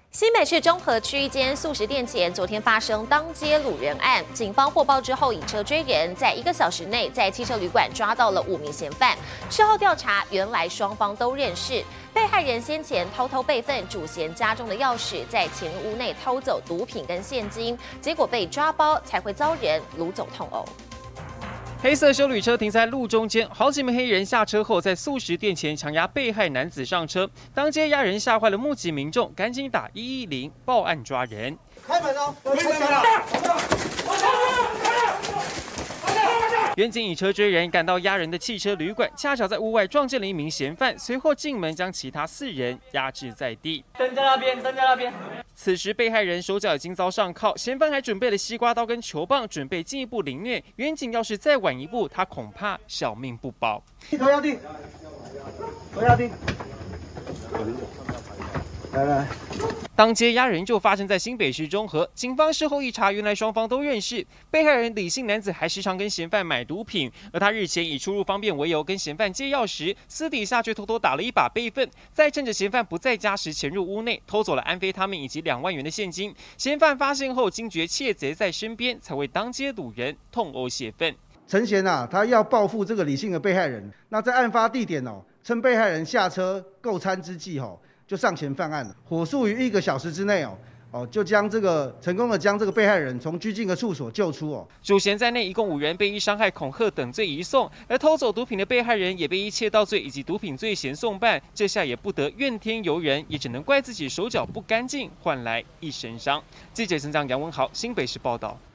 新北市中和区一间素食店前，昨天发生当街掳人案。警方获报之后，以车追人，在1个小时内在汽车旅馆抓到了5名嫌犯。事后调查，原来双方都认识。被害人先前偷偷备份主嫌家中的钥匙，在前屋内偷走毒品跟现金，结果被抓包，才会遭人掳走痛殴。 黑色休旅车停在路中间，好几名黑人下车后，在素食店前强压被害男子上车，当街压人吓坏了目击民众，赶紧打110报案抓人。 开门哦！开门了！ 员警以车追人，赶到压人的汽车旅馆，恰巧在屋外撞见了1名嫌犯，随后进门将其他4人压制在地。 灯在那边，灯在那边。 此时，被害人手脚已经遭上铐，嫌犯还准备了西瓜刀跟球棒，准备进一步凌虐。员警要是再晚一步，他恐怕小命不保。 头要定，头要定，来。 当街压人就发生在新北市中和，警方事后一查，原来双方都认识。被害人李姓男子还时常跟嫌犯买毒品，而他日前以出入方便为由跟嫌犯借钥匙，私底下却偷偷打了一把备份，再趁着嫌犯不在家时潜入屋内，偷走了安非他命以及2万元的现金。嫌犯发现后，惊觉窃贼在身边，才会当街掳人，痛殴泄愤。 陈贤啊，他要报复这个李姓的被害人，那在案发地点哦，趁被害人下车购餐之际就上前犯案了，火速于1个小时之内就成功的将这个被害人从拘禁的处所救出主嫌在内一共5人被依伤害、恐吓等罪移送，而偷走毒品的被害人也被依窃盗罪以及毒品罪嫌送办。这下也不得怨天尤人，也只能怪自己手脚不干净，换来一身伤。记者陈长杨文豪新北市报道。